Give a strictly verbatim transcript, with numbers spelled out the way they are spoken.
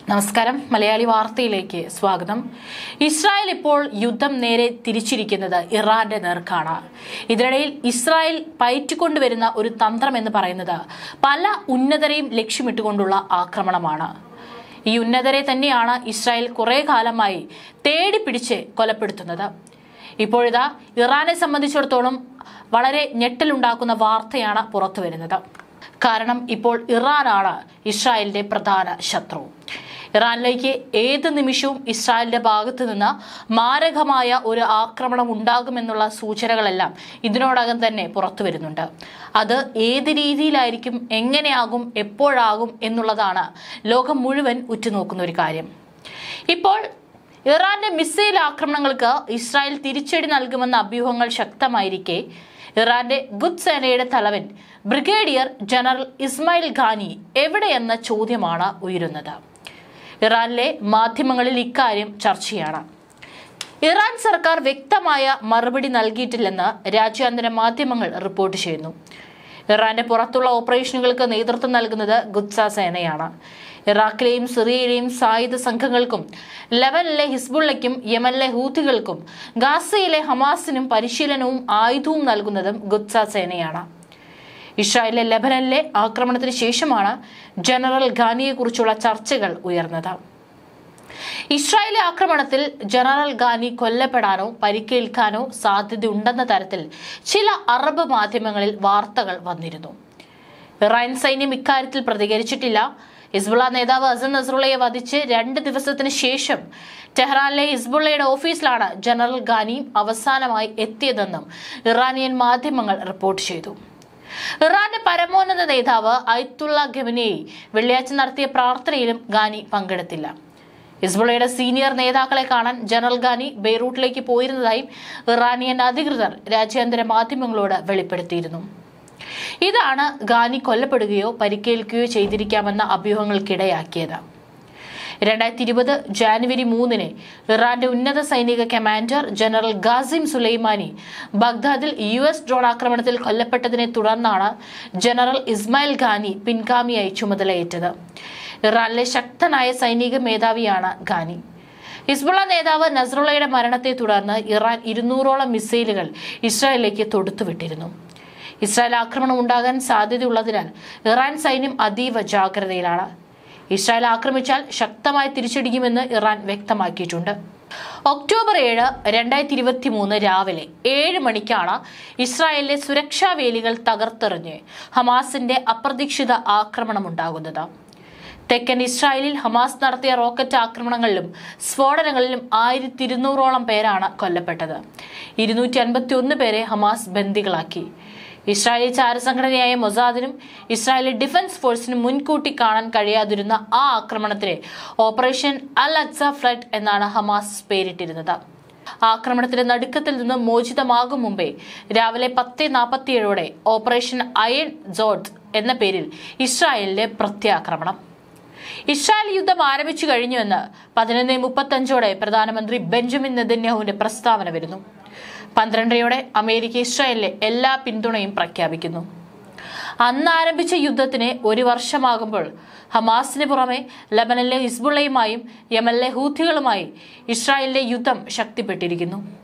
നമസ്കാരം. മലയാളി വാർത്തയിലേക്ക് സ്വാഗതം. ഇസ്രായേൽ ഇപ്പോൾ യുദ്ധം നേരെ തിരിച്ചിരിക്കുന്നത് ഇറാന്റെ നേർക്കാണ്. ഇതിനിടയിൽ ഇസ്രായേൽ പയറ്റിക്കൊണ്ടുവരുന്ന ഒരു തന്ത്രം എന്ന് പറയുന്നത് പല ഉന്നതരെയും ലക്ഷ്യമിട്ടുകൊണ്ടുള്ള ആക്രമണമാണ്. ഈ ഉന്നതരെ തന്നെയാണ് ഇസ്രായേൽ കുറെ കാലമായി തേടി പിടിച്ച് കൊലപ്പെടുത്തുന്നത്. ഇപ്പോഴിതാ ഇറാനെ സംബന്ധിച്ചിടത്തോളം വളരെ ഞെട്ടലുണ്ടാക്കുന്ന വാർത്തയാണ് പുറത്തു വരുന്നത്. കാരണം ഇപ്പോൾ ഇറാനാണ് ഇസ്രായേലിന്റെ പ്രധാന ശത്രു. ഇറാനിലേക്ക് ഏത് നിമിഷവും ഇസ്രായേലിന്റെ ഭാഗത്ത് നിന്ന് മാരകമായ ഒരു ആക്രമണം ഉണ്ടാകുമെന്നുള്ള സൂചനകളെല്ലാം ഇതിനോടകം തന്നെ പുറത്തു വരുന്നുണ്ട്. അത് ഏത് രീതിയിലായിരിക്കും, എങ്ങനെയാകും, എപ്പോഴാകും എന്നുള്ളതാണ് ലോകം മുഴുവൻ ഉറ്റുനോക്കുന്ന ഒരു കാര്യം. ഇപ്പോൾ ഇറാന്റെ മിസൈൽ ആക്രമണങ്ങൾക്ക് ഇസ്രായേൽ തിരിച്ചടി നൽകുമെന്ന അഭ്യൂഹങ്ങൾ ശക്തമായിരിക്കെ ഇറാന്റെ ഖുദ്സ് സേനയുടെ തലവൻ ബ്രിഗേഡിയർ ജനറൽ ഇസ്മായിൽ ഖാനി എവിടെയെന്ന ചോദ്യമാണ് ഉയരുന്നത്. ഇറാനിലെ മാധ്യമങ്ങളിൽ ഇക്കാര്യം ചർച്ചയാണ്. ഇറാൻ സർക്കാർ വ്യക്തമായ മറുപടി നൽകിയിട്ടില്ലെന്ന് രാജ്യാന്തര മാധ്യമങ്ങൾ റിപ്പോർട്ട് ചെയ്യുന്നു. ഇറാന്റെ പുറത്തുള്ള ഓപ്പറേഷനുകൾക്ക് നേതൃത്വം നൽകുന്നത് ഖുദ്സ് സേനയാണ്. ഇറാഖിലെയും സിറിയയിലെയും സായുധ സംഘങ്ങൾക്കും ലെബനനിലെ ഹിസ്ബുള്ളയ്ക്കും യമനിലെ ഹൂത്തികൾക്കും ഗാസയിലെ ഹമാസിനും പരിശീലനവും ആയുധവും നൽകുന്നതും ഖുദ്സ് സേനയാണ്. ഇസ്രായേലിലെ ലെബനനിലെ ആക്രമണത്തിന് ശേഷമാണ് ജനറൽ ഖാനിയെക്കുറിച്ചുള്ള ചർച്ചകൾ ഉയർന്നത്. ഇസ്രായേലി ആക്രമണത്തിൽ ജനറൽ ഖാനി കൊല്ലപ്പെടാനോ പരിക്കേൽക്കാനോ സാധ്യതയുണ്ടെന്ന തരത്തിൽ ചില അറബ് മാധ്യമങ്ങളിൽ വാർത്തകൾ വന്നിരുന്നു. ഇറാൻ സൈന്യം ഇക്കാര്യത്തിൽ പ്രതികരിച്ചിട്ടില്ല. ഹിസ്ബുള്ള നേതാവ് ഹസൻ നസ്രുള്ളയെ വധിച്ച് രണ്ട് ദിവസത്തിന് ശേഷം ടെഹ്റാനിലെ ഹിസ്ബുള്ളയുടെ ഓഫീസിലാണ് ജനറൽ ഖാനി അവസാനമായി എത്തിയതെന്നും ഇറാനിയൻ മാധ്യമങ്ങൾ റിപ്പോർട്ട് ചെയ്തു. ഇറാന്റെ പരമോന്നത നേതാവ് അയത്തുള്ള ഖമനേയി വെള്ളിയാഴ്ച നടത്തിയ പ്രാർത്ഥനയിലും ഖാനി പങ്കെടുത്തില്ല. ഹിസ്ബുള്ളയുടെ സീനിയർ നേതാക്കളെ കാണാൻ ജനറൽ ഖാനി ബെയ്റൂട്ടിലേക്ക് പോയിരുന്നതായും ഇറാനിയൻ അധികൃതർ രാജ്യാന്തര മാധ്യമങ്ങളോട് വെളിപ്പെടുത്തിയിരുന്നു. ഇതാണ് ഖാനി കൊല്ലപ്പെടുകയോ പരിക്കേൽക്കുകയോ ചെയ്തിരിക്കാമെന്ന അഭ്യൂഹങ്ങൾക്കിടയാക്കിയത്. രണ്ടായിരത്തി ഇരുപത് ജാനുവരി മൂന്നിന് ഇറാന്റെ ഉന്നത സൈനിക കമാൻഡർ ജനറൽ ഖാസിം സുലൈമാനി ബഗ്ദാദിൽ യു എസ് ഡ്രോൺ ആക്രമണത്തിൽ കൊല്ലപ്പെട്ടതിനെ തുടർന്നാണ് ജനറൽ ഇസ്മായിൽ ഖാനി പിൻഗാമിയായി ചുമതലയേറ്റത്. ഇറാനിലെ ശക്തനായ സൈനിക മേധാവിയാണ് ഖാനി. ഹിസ്ബുള്ള നേതാവ് നസ്രുള്ളയുടെ മരണത്തെ തുടർന്ന് ഇറാൻ ഇരുന്നൂറോളം മിസൈലുകൾ ഇസ്രായേലിലേക്ക് തൊടുത്തുവിട്ടിരുന്നു. ഇസ്രായേൽ ആക്രമണം ഉണ്ടാകാൻ സാധ്യതയുള്ളതിനാൽ ഇറാൻ സൈന്യം അതീവ ജാഗ്രതയിലാണ്. ഇസ്രായേൽ ആക്രമിച്ചാൽ ശക്തമായി തിരിച്ചടിക്കുമെന്ന് ഇറാൻ വ്യക്തമാക്കിയിട്ടുണ്ട്. ഒക്ടോബർ ഏഴ് രണ്ടായിരത്തി ഇരുപത്തി മൂന്ന് രാവിലെ ഏഴ് മണിക്കാണ് ഇസ്രായേലിലെ സുരക്ഷാ വേലികൾ തകർത്തെറിഞ്ഞ് ഹമാസിന്റെ അപ്രതീക്ഷിത ആക്രമണം ഉണ്ടാകുന്നത്. തെക്കൻ ഇസ്രായേലിൽ ഹമാസ് നടത്തിയ റോക്കറ്റ് ആക്രമണങ്ങളിലും സ്ഫോടനങ്ങളിലും ആയിരത്തി ഇരുന്നൂറോളം പേരാണ് കൊല്ലപ്പെട്ടത്. ഇരുന്നൂറ്റി അൻപത്തി ഒന്ന് പേരെ ഹമാസ് ബന്ദികളാക്കി. ഇസ്രായേലി ചാരസംഘടനയായ മൊസാദിനും ഇസ്രായേലി ഡിഫൻസ് ഫോഴ്സിനും മുൻകൂട്ടി കാണാൻ കഴിയാതിരുന്ന ആ ആക്രമണത്തിന് ഓപ്പറേഷൻ അൽ അക്സ ഫ്ലഡ് എന്നാണ് ഹമാസ് പേരിട്ടിരുന്നത്. ആക്രമണത്തിന്റെ നടുക്കത്തിൽ നിന്ന് മോചിതമാകും മുമ്പേ രാവിലെ പത്ത് നാൽപ്പത്തിയേഴോടെ ഓപ്പറേഷൻ അയൺ ജോഡ് എന്ന പേരിൽ ഇസ്രായേലിന്റെ പ്രത്യാക്രമണം. ഇസ്രായേൽ യുദ്ധം ആരംഭിച്ചു കഴിഞ്ഞുവെന്ന് പതിനൊന്ന് മുപ്പത്തഞ്ചോടെ പ്രധാനമന്ത്രി ബെഞ്ചമിൻ നെതന്യാഹുവിന്റെ പ്രസ്താവന വരുന്നു. പന്ത്രണ്ടരയോടെ അമേരിക്ക ഇസ്രായേലിലെ എല്ലാ പിന്തുണയും പ്രഖ്യാപിക്കുന്നു. അന്ന് ആരംഭിച്ച യുദ്ധത്തിന് ഒരു വർഷമാകുമ്പോൾ ഹമാസിന് പുറമെ ലെബനനിലെ ഹിസ്ബുള്ളയുമായും യമനിലെ ഹൂത്തികളുമായി ഇസ്രായേലിലെ യുദ്ധം ശക്തിപ്പെട്ടിരിക്കുന്നു.